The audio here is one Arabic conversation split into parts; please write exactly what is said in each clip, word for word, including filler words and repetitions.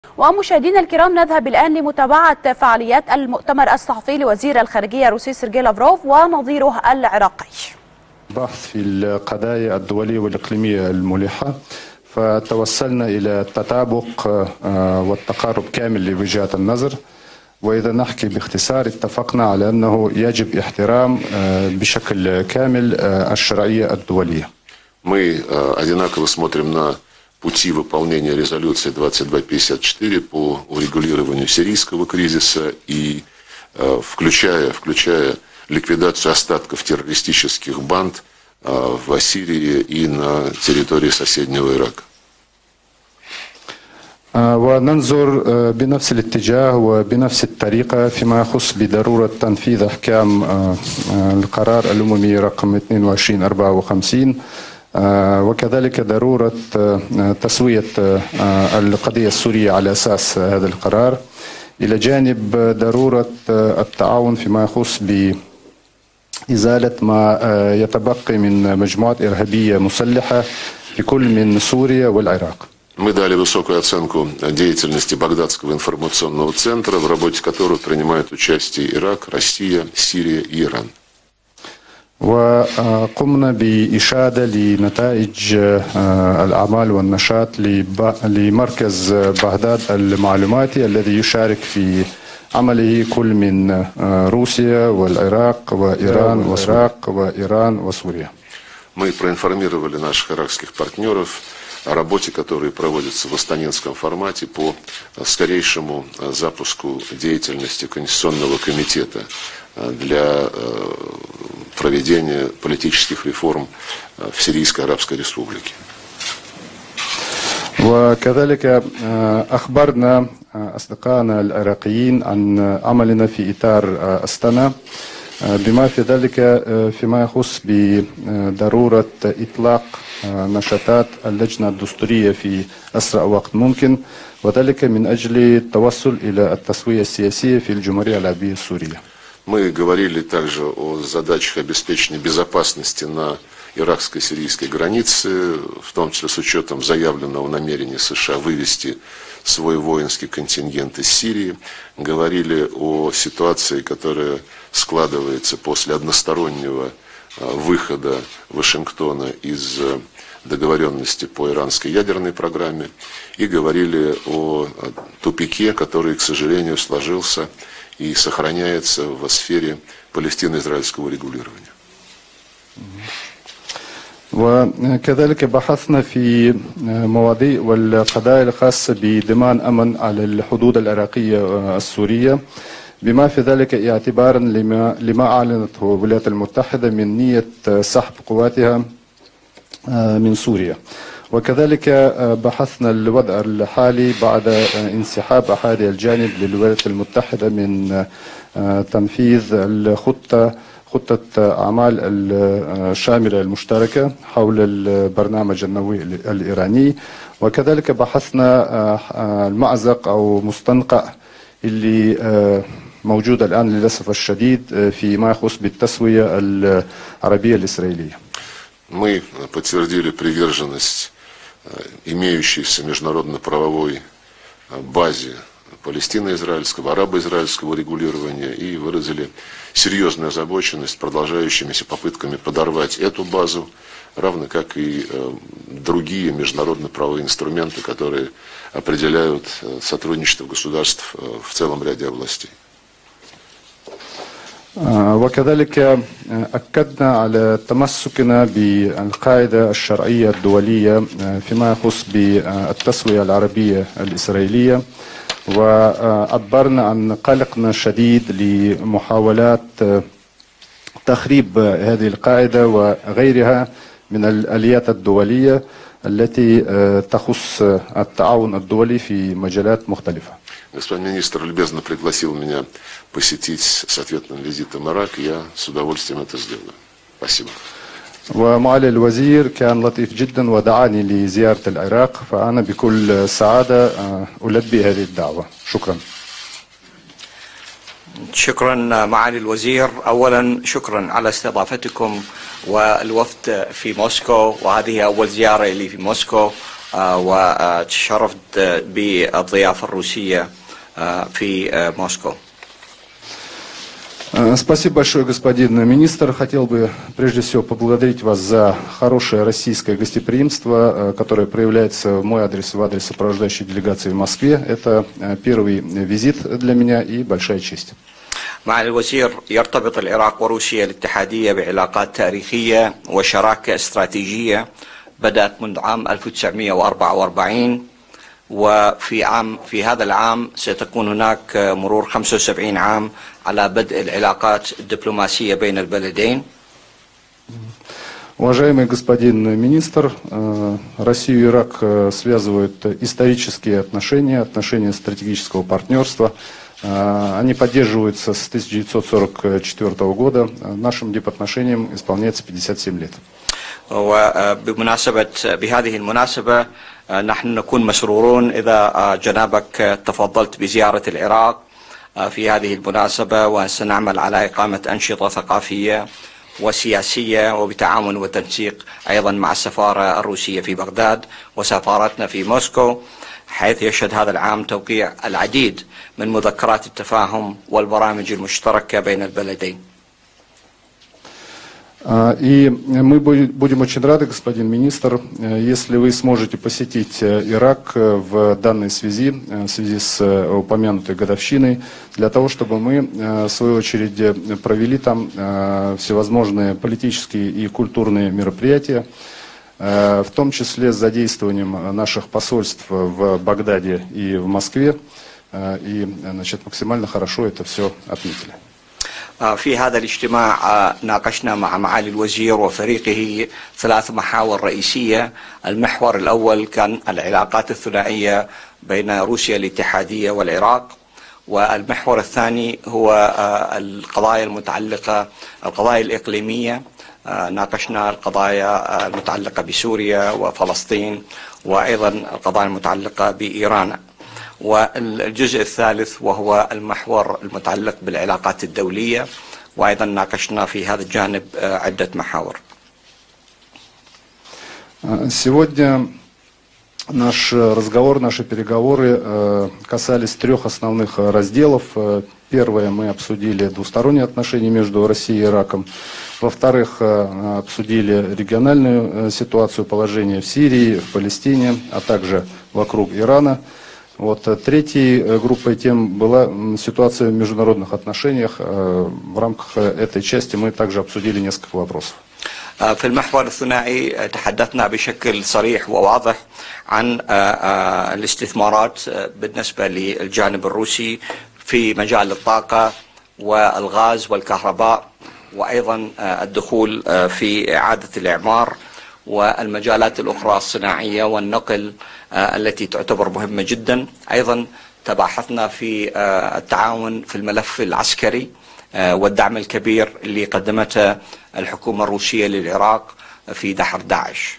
ومشاهدينا الكرام، نذهب الآن لمتابعة فعاليات المؤتمر الصحفي لوزير الخارجية الروسي سيرجي لافروف ونظيره العراقي. بحث في القضايا الدولية والإقليمية الملحة، فتوصلنا إلى التطابق والتقارب كامل لوجهات النظر. وإذا نحكي باختصار، اتفقنا على أنه يجب احترام بشكل كامل الشرعية الدولية. Мы одинаково смотрим на пути выполнения резолюции двадцать два пятьдесят четыре по урегулированию сирийского кризиса и включая, включая ликвидацию остатков террористических банд в Сирии и на территории соседнего Ирака. وننظر بنفس الاتجاه وبنفس الطريقة فيما يخص بضرورة تنفيذ أحكام القرار الأممي رقم اثنين وعشرين أربعة وخمسين، وكذلك ضرورة تسوية القضية السورية على أساس هذا القرار، إلى جانب ضرورة التعاون فيما يخص بإزالة ما يتبقى من مجموعات إرهابية مسلحة في كل من سوريا والعراق. Мы дали высокую оценку деятельности Багдадского информационного центра, в работе которого принимают участие Ирак, Россия, Сирия и Иран. وقمنا بإشادة لنتائج الأعمال والنشاط لمركز بغداد المعلوماتي الذي يشارك في عمله كل من روسيا والعراق وإيران والعراق وإيران وسوريا. Мы проинформировали наших иракских партнеров о работе, которая проводится в астанинском формате по скорейшему запуску деятельности Конституционного комитета для проведения политических реформ в Сирийской Арабской Республике. وكذلك أخبرنا أصدقائنا العراقيين عن عملنا في إطار أستانا، بما في ذلك فيما يخص بضرورة إطلاق نشاطات اللجنة الدستورية في أسرع وقت ممكن، وذلك من أجل التوصل إلى التسوية السياسية في الجمهورية العربية السورية. Мы говорили также о задачах обеспечения безопасности на иракско-сирийской границе, в том числе с учетом заявленного намерения США вывести свой воинский контингент из Сирии. Говорили о ситуации, которая складывается после одностороннего выхода Вашингтона из договоренности по иранской ядерной программе. И говорили о тупике, который, к сожалению, сложился и сохраняется в сфере палестино-израильского регулирования. وكذلك بحثنا في مواضيع والقضايا الخاصة بضمان أمن على الحدود العراقية السورية، بما في ذلك اعتبارا لما, لما أعلنته الولايات المتحدة من نية سحب قواتها من سوريا. وكذلك بحثنا الوضع الحالي بعد انسحاب أحد الجانب للولايات المتحدة من تنفيذ الخطة خطة أعمال الشاملة المشتركة حول البرنامج النووي الإيراني. وكذلك بحثنا المأزق أو مستنقع اللي موجود الآن للأسف الشديد فيما يخص بالتسوية العربية الإسرائيلية. Мы подтвердили приверженность имеющейся международно-правовой базе палестино-израильского, арабо-израильского регулирования и выразили серьезную озабоченность продолжающимися попытками подорвать эту базу, равно как и другие международно-правовые инструменты, которые определяют сотрудничество государств в целом ряде областей. وكذلك أكدنا على تمسكنا بالقاعدة الشرعية الدولية فيما يخص بالتسوية العربية الإسرائيلية، وعبرنا عن قلقنا الشديد لمحاولات تخريب هذه القاعدة وغيرها من الآليات الدولية التي تخص التعاون الدولي في مجالات مختلفة. Господин министр любезно пригласил меня посетить с ответным визитом Ирак, и я с удовольствием это сделаю. Спасибо. ومعالي الوزير كان لطيف جدا ودعاني لزيارة العراق، فأنا بكل سعادة ألبي هذه الدعوة. شكرا. شكرا معالي الوزير، أولا شكرا على استضافتكم والوفد في موسكو، وهذه أول زيارة لي في موسكو، وتشرفت بالضيافة الروسية في موسكو. Спасибо большое, господин министр. Хотел бы прежде всего поблагодарить вас за хорошее российское гостеприимство, которое проявляется в мой адрес, в адрес сопровождающей делегации в Москве. Это первый визит для меня и большая честь. معالي الوزير، يرتبط العراق وروسيا الاتحادية بعلاقات تاريخية وشراكة استراتيجية بدأت منذ عام ألف وتسعمئة وأربعة وأربعين، وفي عام في هذا العام سيكون هناك مرور خمسة وسبعين عام على بدء العلاقات الدبلوماسية بين البلدين. Уважаемый господин министр, Россию и Ирак связывают исторические отношения, отношения стратегического партнерства. Они поддерживаются с тысяча девятьсот сорок четвёртого года. Нашим дипотношениям исполняется пятьдесят семь лет. وبمناسبة بهذه المناسبة نحن نكون مسرورون إذا جنابك تفضلت بزيارة العراق في هذه المناسبة، وسنعمل على إقامة أنشطة ثقافية وسياسية وبتعاون وتنسيق أيضا مع السفارة الروسية في بغداد وسفارتنا في موسكو، حيث يشهد هذا العام توقيع العديد من مذكرات التفاهم والبرامج المشتركة بين البلدين. И мы будем очень рады, господин министр, если вы сможете посетить Ирак в данной связи, в связи с упомянутой годовщиной, для того, чтобы мы, в свою очередь, провели там всевозможные политические и культурные мероприятия, в том числе с задействованием наших посольств в Багдаде и в Москве, и, значит, максимально хорошо это все отметили. في هذا الاجتماع ناقشنا مع معالي الوزير وفريقه ثلاث محاور رئيسية. المحور الأول كان العلاقات الثنائية بين روسيا الاتحادية والعراق، والمحور الثاني هو القضايا المتعلقة القضايا الإقليمية. ناقشنا القضايا المتعلقة بسوريا وفلسطين وأيضا القضايا المتعلقة بإيران. والجزء الثالث وهو المحور المتعلق بالعلاقات الدولية، وأيضا ناقشنا في هذا الجانب عدة محاور. Сегодня наш разговор, наши переговоры касались трех основных разделов. Первое, мы обсудили двусторонние отношения между Россией и Ираком. Во-вторых, обсудили региональную ситуацию, положение в Сирии, в Палестине, а также вокруг Ирана. Вот, третьей группой тем была ситуация в международных отношениях. В рамках этой части мы также обсудили несколько вопросов. في المحور الثنائي تحدثنا بشكل صريح وواضح عن الاستثمارات بالنسبة للجانب الروسي في مجال الطاقة والغاز والكهرباء، وأيضا الدخول في إعادة الإعمار والمجالات الأخرى الصناعية والنقل التي تعتبر مهمة جدا. أيضا تباحثنا في التعاون في الملف العسكري والدعم الكبير اللي قدمته الحكومة الروسية للعراق في دحر داعش.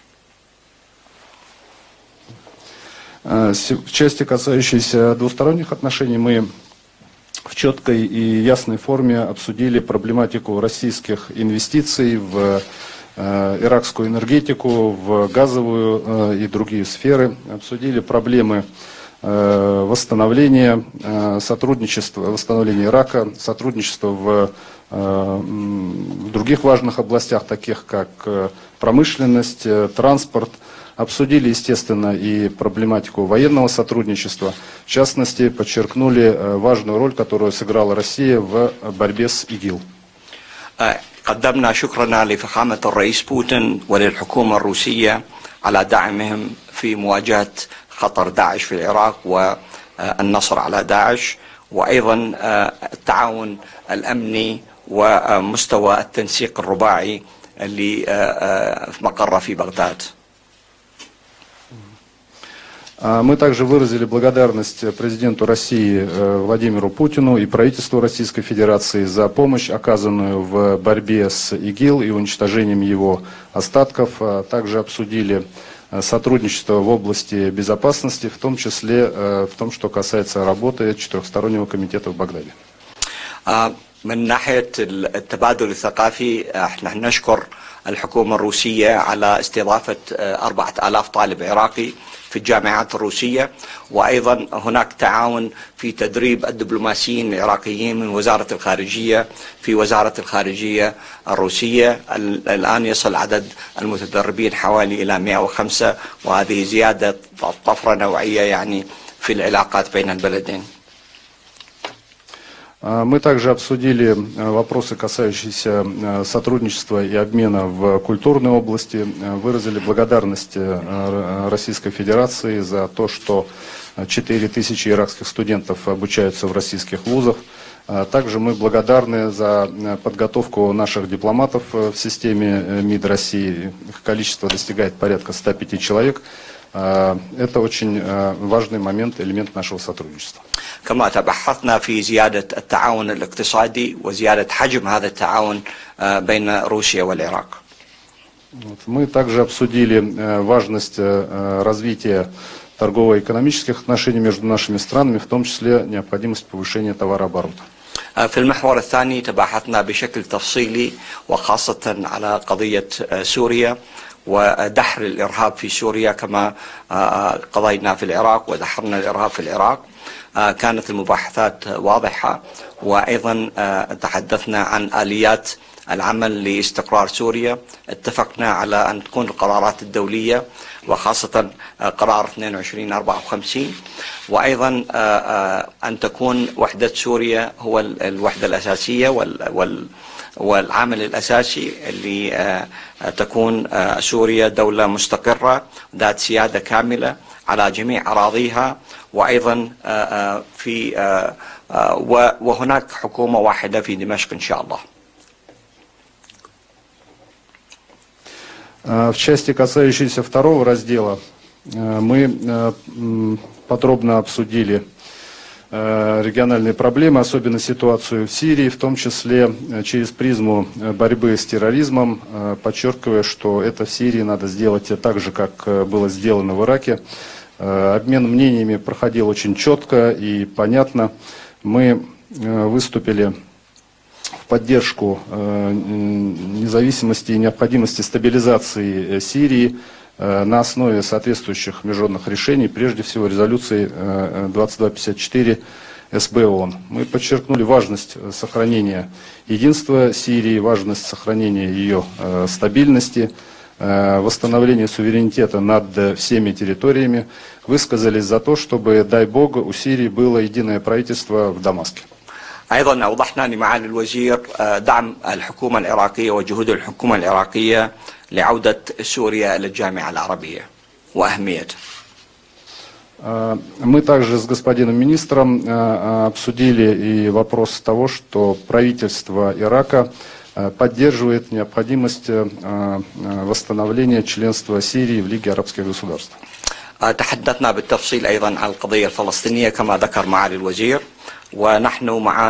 В части, касающейся двусторонних отношений, мы в четкой и ясной форме обсудили проблематику российских инвестиций в иракскую энергетику, в газовую и другие сферы. Обсудили проблемы восстановления сотрудничества, восстановления Ирака, сотрудничества в, в других важных областях, таких как промышленность, транспорт. Обсудили, естественно, и проблематику военного сотрудничества. В частности, подчеркнули важную роль, которую сыграла Россия в борьбе с ИГИЛ. قدمنا شكرنا لفخامة الرئيس بوتين وللحكومة الروسية على دعمهم في مواجهة خطر داعش في العراق والنصر على داعش، وأيضا التعاون الأمني ومستوى التنسيق الرباعي اللي مقره في بغداد. Мы также выразили благодарность президенту России Владимиру Путину и правительству Российской Федерации за помощь, оказанную в борьбе с ИГИЛ и уничтожением его остатков. Также обсудили сотрудничество в области безопасности, в том числе в том, что касается работы четырехстороннего комитета в Багдаде. من ناحية التبادل الثقافي نحن نشكر الحكومة الروسية على استضافة أربعة آلاف طالب عراقي في الجامعات الروسية، وأيضا هناك تعاون في تدريب الدبلوماسيين العراقيين من وزارة الخارجية في وزارة الخارجية الروسية. الآن يصل عدد المتدربين حوالي إلى مئة وخمسة، وهذه زيادة طفرة نوعية يعني في العلاقات بين البلدين. Мы также обсудили вопросы, касающиеся сотрудничества и обмена в культурной области, выразили благодарность Российской Федерации за то, что четыре тысячи иракских студентов обучаются в российских вузах. Также мы благодарны за подготовку наших дипломатов в системе МИД России. Их количество достигает порядка ста пяти человек. Это очень важный момент, элемент нашего сотрудничества. كما تبحثنا في زيادة التعاون الاقتصادي وزيادة حجم هذا التعاون بين روسيا والعراق. Мы также обсудили важность развития торгово-экономических отношений между нашими странами, в том числе необходимость повышения товарооборота. في المحور الثاني تبحثنا بشكل تفصيلي وخاصة على قضية سوريا ودحر الإرهاب في سوريا، كما قضينا في العراق ودحرنا الإرهاب في العراق. كانت المباحثات واضحة، وأيضا تحدثنا عن آليات العمل لاستقرار سوريا. اتفقنا على أن تكون القرارات الدولية وخاصة قرار اثنين وعشرين أربعة وخمسين، وأيضا أن تكون وحدة سوريا هو الوحدة الأساسية وال والعامل الأساسي اللي تكون سوريا دولة مستقرة ذات سيادة كاملة على جميع أراضيها، وأيضا في وهناك حكومة واحدة في دمشق إن شاء الله. В части, касающейся второго раздела, мы подробно обсудили региональные проблемы, особенно ситуацию в Сирии, в том числе через призму борьбы с терроризмом, подчеркивая, что это в Сирии надо сделать так же, как было сделано в Ираке. Обмен мнениями проходил очень четко и понятно. Мы выступили в поддержку независимости и необходимости стабилизации Сирии на основе соответствующих международных решений, прежде всего резолюции двадцать два пятьдесят четыре эс бэ ООН. Мы подчеркнули важность сохранения единства Сирии, важность сохранения ее стабильности, восстановления суверенитета над всеми территориями, высказались за то, чтобы, дай Бог, у Сирии было единое правительство в Дамаске. أيضا أوضحنا لمعالي الوزير دعم الحكومة العراقية وجهود الحكومة العراقية لعودة سوريا إلى الجامعة العربية وأهميتها. Мы также с господином министром обсудили и вопрос того, что правительство Ирака поддерживает необходимость восстановления членства Сирии в Лиге арабских государств. تحدثنا بالتفصيل أيضا عن القضية الفلسطينية كما ذكر معالي الوزير، ونحن مع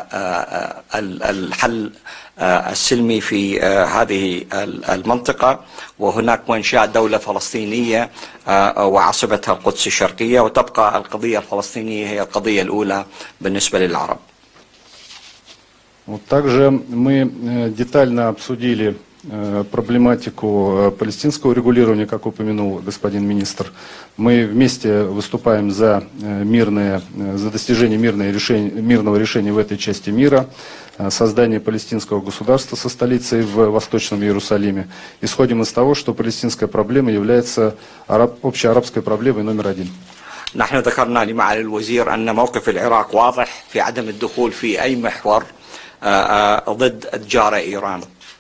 الحل السلمي في هذه المنطقة، وهناك وإنشاء دولة فلسطينية وعاصمتها القدس الشرقية، وتبقى القضية الفلسطينية هي القضية الأولى بالنسبة للعرب. Также мы детально обсудили проблематику палестинского регулирования, как упомянул господин министр. Мы вместе выступаем за мирное, за достижение мирного решения, мирного решения в этой части мира, создание палестинского государства со столицей в Восточном Иерусалиме. Исходим из того, что палестинская проблема является араб, общеарабской проблемой номер один. نحن ذكرنا لمعالي الوزير أن موقف العراق واضح في عدم الدخول في أي محور ضد الجارة إيران.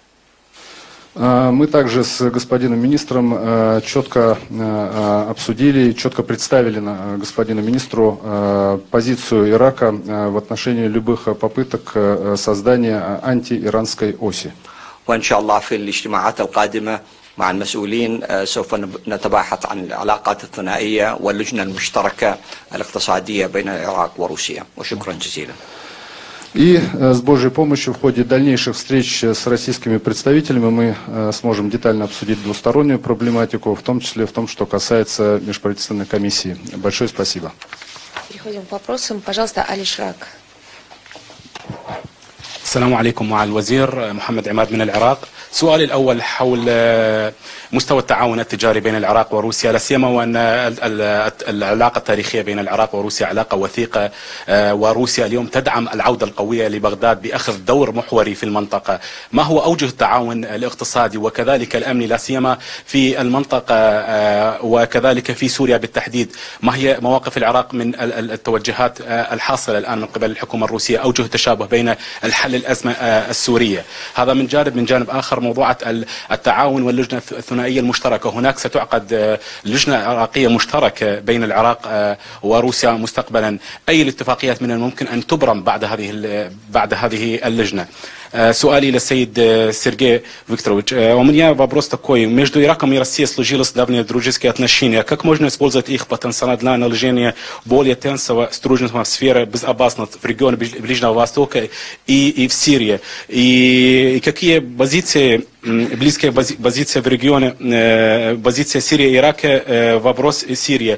Мы также с господином министром четко обсудили, четко представили господину министру позицию Ирака в отношении любых попыток создания антииранской оси. وإن شاء الله في الاجتماعات القادمة مع المسؤولين سوف نتباحث عن العلاقات الثنائية واللجنة المشتركة الاقتصادية بين العراق وروسيا. وشكرا جزيلا. И с Божьей помощью в ходе дальнейших встреч с российскими представителями мы сможем детально обсудить двустороннюю проблематику, в том числе в том, что касается межправительственной комиссии. Большое спасибо. Переходим к вопросам. Пожалуйста, Али Шрак. السلام عليكم مع الوزير محمد عماد من العراق. سؤالي الأول حول مستوى التعاون التجاري بين العراق وروسيا، لا سيما وأن العلاقة التاريخية بين العراق وروسيا علاقة وثيقة، وروسيا اليوم تدعم العودة القوية لبغداد بأخذ دور محوري في المنطقة. ما هو أوجه التعاون الاقتصادي وكذلك الأمني لا سيما في المنطقة وكذلك في سوريا بالتحديد؟ ما هي مواقف العراق من التوجهات الحاصلة الآن من قبل الحكومة الروسية؟ أوجه تشابه بين الحل الأزمة السورية. هذا من جانب. من جانب آخر موضوع التعاون واللجنة الثنائية المشتركة، هناك ستعقد لجنة عراقية مشتركة بين العراق وروسيا مستقبلا. أي الاتفاقيات من الممكن أن تبرم بعد هذه بعد هذه اللجنة؟ سؤالي للسيد سيرجي Викторович, у меня вопрос такой. Между Ираком и Россией сложилось давние дружеские отношения. Как можно использовать их потенциал для наложения более тесного сотрудничества в сфере безопасности в регионе Ближнего Востока и, и в Сирии? И, и какие позиции, близкие позиции в регионе, позиция Сирии и Ирака, вопрос Сирии?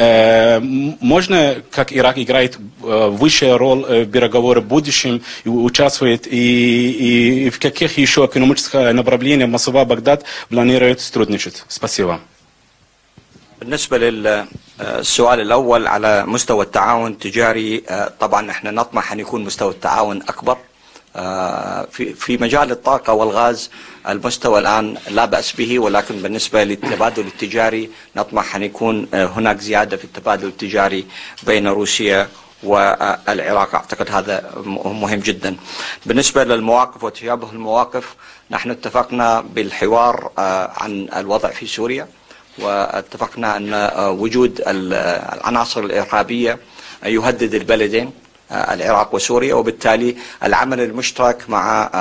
Можно, как Ирак играет высшую роль в переговорах в будущем, участвует и И, и в каких еще экономических направлениях Москва-Багдад планирует сотрудничать? Спасибо. بالنسبة للسؤال الأول على مستوى التعاون التجاري، طبعا احنا نطمح أن يكون مستوى التعاون أكبر. في في مجال الطاقة والغاز المستوى الآن لا بأس به، ولكن بالنسبة للتبادل التجاري نطمح أن يكون هناك زيادة في التبادل التجاري بين روسيا والعراق. أعتقد هذا مهم جدا. بالنسبة للمواقف وتشابه المواقف، نحن اتفقنا بالحوار عن الوضع في سوريا، واتفقنا أن وجود العناصر الإرهابية يهدد البلدين العراق وسوريا، وبالتالي العمل المشترك مع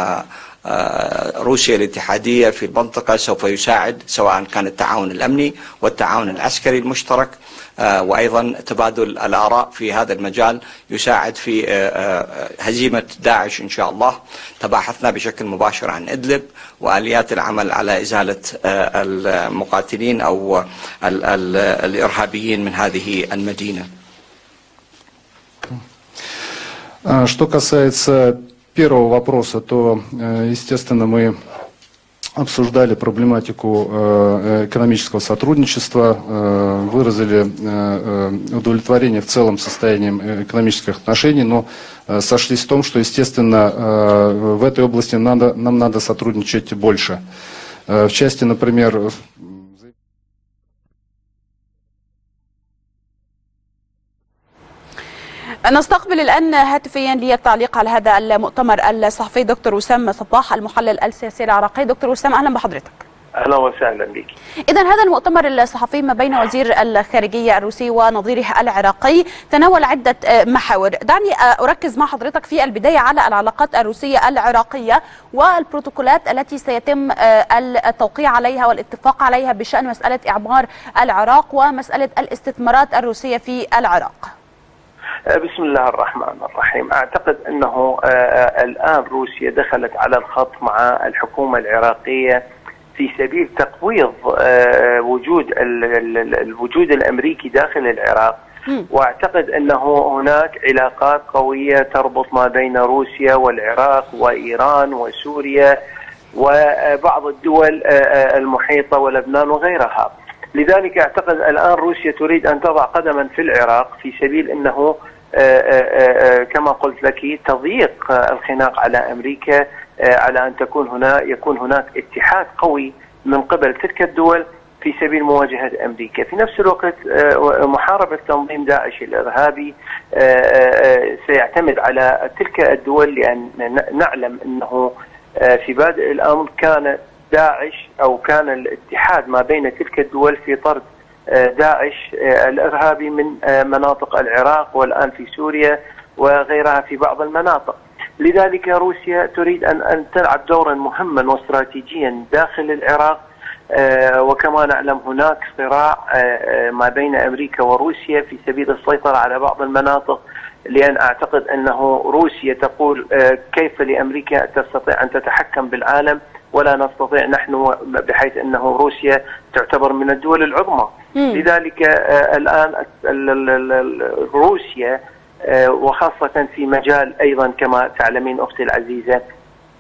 روسيا الاتحادية في المنطقة سوف يساعد، سواء كان التعاون الأمني والتعاون العسكري المشترك، وأيضا تبادل الآراء في هذا المجال يساعد في هزيمة داعش إن شاء الله. تباحثنا بشكل مباشر عن إدلب وآليات العمل على إزالة المقاتلين أو الإرهابيين من هذه المدينة. Что касается первого вопроса, то, естественно, мы обсуждали проблематику экономического сотрудничества, выразили удовлетворение в целом состоянием экономических отношений, но сошлись в том, что, естественно, в этой области надо, нам надо сотрудничать больше. В части, например, نستقبل الآن هاتفيا للتعليق على هذا المؤتمر الصحفي دكتور وسام صباح المحلل السياسي العراقي. دكتور وسام، أهلا بحضرتك. أهلا وسهلا بك. إذن هذا المؤتمر الصحفي ما بين وزير الخارجية الروسي ونظيره العراقي تناول عدة محاور. دعني أركز مع حضرتك في البداية على العلاقات الروسية العراقية والبروتوكولات التي سيتم التوقيع عليها والاتفاق عليها بشأن مسألة إعمار العراق ومسألة الاستثمارات الروسية في العراق. بسم الله الرحمن الرحيم. أعتقد أنه الآن روسيا دخلت على الخط مع الحكومة العراقية في سبيل تقويض وجود الوجود الأمريكي داخل العراق، وأعتقد أنه هناك علاقات قوية تربط ما بين روسيا والعراق وإيران وسوريا وبعض الدول المحيطة ولبنان وغيرها. لذلك أعتقد الآن روسيا تريد أن تضع قدما في العراق في سبيل أنه كما قلت لك تضييق الخناق على أمريكا، على أن تكون هنا يكون هناك اتحاد قوي من قبل تلك الدول في سبيل مواجهة أمريكا. في نفس الوقت محاربة تنظيم داعش الإرهابي سيعتمد على تلك الدول، لأن نعلم أنه في بادئ الأمر كان داعش أو كان الاتحاد ما بين تلك الدول في طرد داعش الإرهابي من مناطق العراق والآن في سوريا وغيرها في بعض المناطق. لذلك روسيا تريد أن أن تلعب دورا مهما واستراتيجيا داخل العراق، وكما نعلم هناك صراع ما بين أمريكا وروسيا في سبيل السيطرة على بعض المناطق، لأن أعتقد أنه روسيا تقول كيف لأمريكا تستطيع أن تتحكم بالعالم ولا نستطيع نحن، بحيث أنه روسيا تعتبر من الدول العظمى. لذلك الآن روسيا وخاصة في مجال أيضا كما تعلمين أختي العزيزة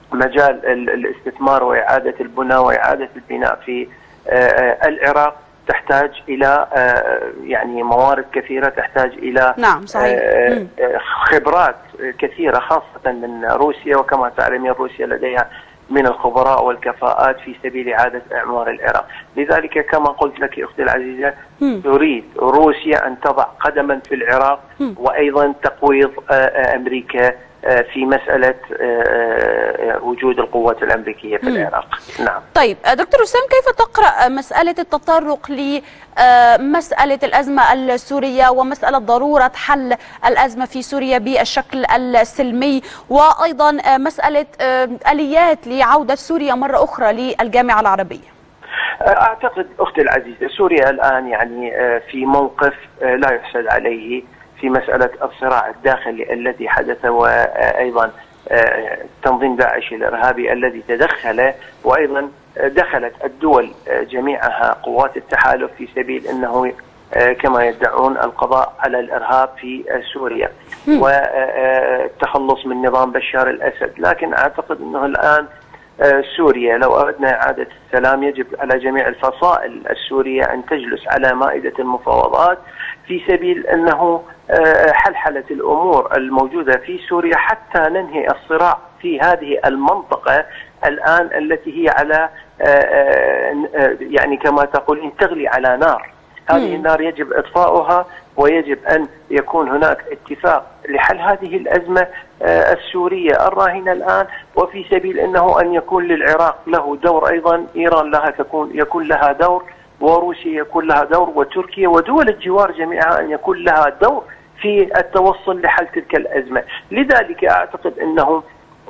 مجال الاستثمار وإعادة البناء وإعادة البناء في العراق تحتاج إلى يعني موارد كثيرة، تحتاج إلى نعم صحيح. خبرات كثيرة خاصة من روسيا، وكما تعلمين روسيا لديها من الخبراء والكفاءات في سبيل إعادة إعمار العراق. لذلك كما قلت لك أختي العزيزة تريد روسيا أن تضع قدما في العراق وأيضا تقويض أمريكا في مسألة وجود القوات الأمريكية في العراق. نعم. طيب دكتور وسام، كيف تقرأ مسألة التطرق لمسألة الأزمة السورية ومسألة ضرورة حل الأزمة في سوريا بالشكل السلمي، وأيضا مسألة آليات لعودة سوريا مرة أخرى للجامعة العربية؟ أعتقد أختي العزيزة سوريا الآن يعني في موقف لا يحسد عليه في مسألة الصراع الداخلي الذي حدث، وأيضا تنظيم داعش الإرهابي الذي تدخل، وأيضا دخلت الدول جميعها قوات التحالف في سبيل أنه كما يدعون القضاء على الإرهاب في سوريا والتخلص من نظام بشار الأسد. لكن أعتقد أنه الآن سوريا لو أردنا إعادة السلام يجب على جميع الفصائل السورية أن تجلس على مائدة المفاوضات في سبيل أنه حلحلة الأمور الموجودة في سوريا حتى ننهي الصراع في هذه المنطقة الآن التي هي على يعني كما تقولين تغلي على نار. هذه النار يجب إطفاؤها، ويجب أن يكون هناك اتفاق لحل هذه الأزمة السورية الراهنة الآن، وفي سبيل أنه أن يكون للعراق له دور، أيضا إيران لها تكون يكون لها دور، وروسيا يكون لها دور، وتركيا ودول الجوار جميعها أن يكون لها دور في التوصل لحل تلك الأزمة. لذلك أعتقد أنه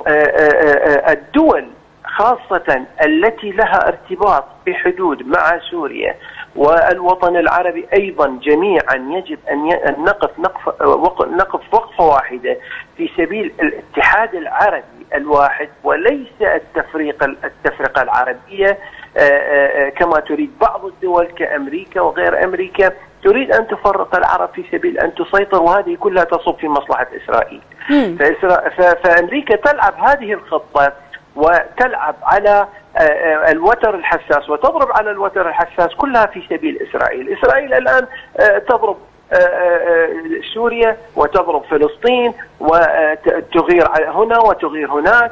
الدول خاصة التي لها ارتباط بحدود مع سوريا والوطن العربي أيضا جميعا يجب أن نقف نقف وقفة واحدة في سبيل الاتحاد العربي الواحد، وليس التفريق التفرقة العربية كما تريد بعض الدول كأمريكا وغير أمريكا، تريد أن تفرق العرب في سبيل أن تسيطر، وهذه كلها تصب في مصلحة إسرائيل. فأمريكا تلعب هذه الخطة وتلعب على الوتر الحساس وتضرب على الوتر الحساس كلها في سبيل إسرائيل. إسرائيل الآن تضرب سوريا وتضرب فلسطين وتغير هنا وتغير هناك،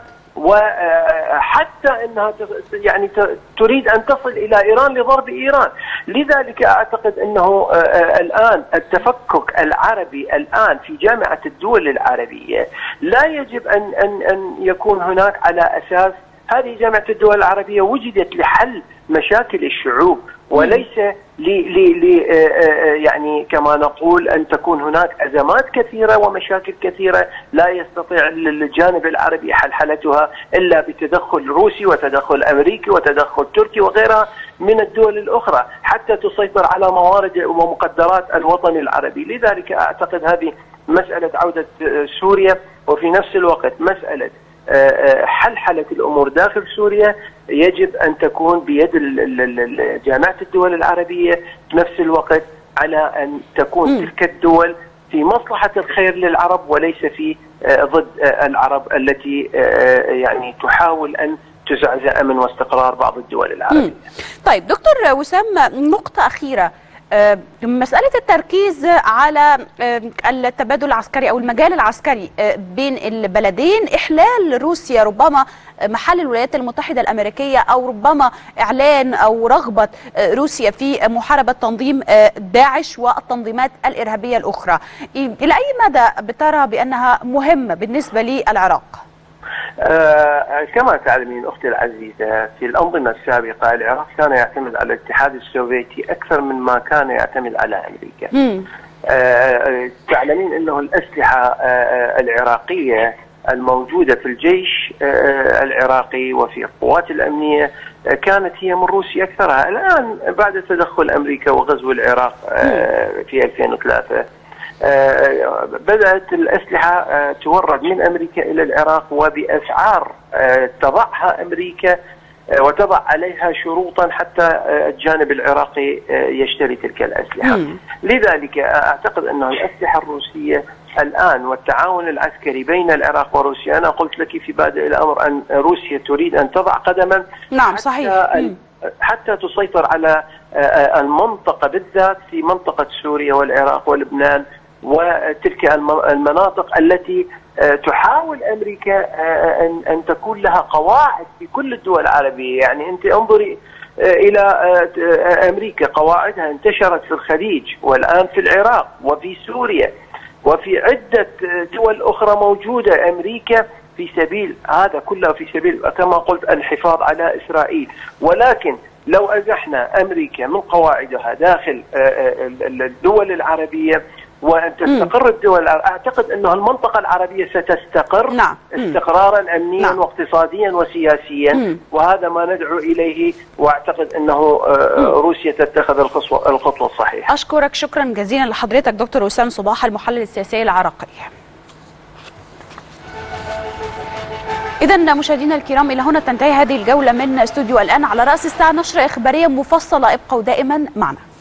وحتى انها يعني تريد ان تصل الى ايران لضرب ايران. لذلك اعتقد انه الان التفكك العربي الان في جامعه الدول العربيه لا يجب ان ان ان يكون هناك على اساس هذه جامعه الدول العربيه وجدت لحل مشاكل الشعوب، وليس ل ل يعني كما نقول أن تكون هناك أزمات كثيرة ومشاكل كثيرة لا يستطيع الجانب العربي حلحلتها إلا بتدخل روسي وتدخل أمريكي وتدخل تركي وغيرها من الدول الأخرى حتى تسيطر على موارد ومقدرات الوطن العربي. لذلك أعتقد هذه مسألة عودة سوريا، وفي نفس الوقت مسألة حلحلة الأمور داخل سوريا يجب أن تكون بيد جامعة الدول العربية، في نفس الوقت على أن تكون تلك الدول في مصلحة الخير للعرب وليس في ضد العرب التي يعني تحاول أن تزعزع أمن واستقرار بعض الدول العربية. طيب دكتور وسام، نقطة أخيرة، مسألة التركيز على التبادل العسكري أو المجال العسكري بين البلدين، إحلال روسيا ربما محل الولايات المتحدة الأمريكية، أو ربما إعلان أو رغبة روسيا في محاربة تنظيم داعش والتنظيمات الإرهابية الأخرى، إلى أي مدى بترى بأنها مهمة بالنسبة للعراق؟ آه كما تعلمين أختي العزيزة، في الأنظمة السابقة العراق كان يعتمد على الاتحاد السوفيتي أكثر من ما كان يعتمد على أمريكا. آه تعلمين أنه الأسلحة آه العراقية الموجودة في الجيش آه العراقي وفي القوات الأمنية آه كانت هي من روسيا أكثرها. الآن بعد تدخل أمريكا وغزو العراق آه في ألفين وثلاثة آه بدأت الأسلحة آه تورد من أمريكا إلى العراق وبأسعار آه تضعها أمريكا آه وتضع عليها شروطا حتى آه الجانب العراقي آه يشتري تلك الأسلحة. مم. لذلك أعتقد أن الأسلحة الروسية الآن والتعاون العسكري بين العراق وروسيا، أنا قلت لك في بادئ الأمر أن روسيا تريد أن تضع قدما نعم صحيح حتى تسيطر على المنطقة بالذات في منطقة سوريا والعراق ولبنان وتلك المناطق التي تحاول أمريكا أن تكون لها قواعد في كل الدول العربية. يعني أنت انظري إلى أمريكا، قواعدها انتشرت في الخليج والآن في العراق وفي سوريا وفي عدة دول أخرى موجودة. أمريكا في سبيل هذا كله، في سبيل كما قلت الحفاظ على إسرائيل. ولكن لو أزحنا أمريكا من قواعدها داخل الدول العربية وأن تستقر الدول العربية، أعتقد أنه المنطقة العربية ستستقر نعم. استقرارا أمنيا نعم. واقتصاديا وسياسيا مم. وهذا ما ندعو إليه، وأعتقد أنه روسيا تتخذ الخطوة الصحيحة. أشكرك شكرا جزيلا لحضرتك دكتور وسام صباح المحلل السياسي العراقي. إذا مشاهدينا الكرام، إلى هنا تنتهي هذه الجولة من استوديو الآن. على رأس الساعة نشرة إخبارية مفصلة، ابقوا دائما معنا.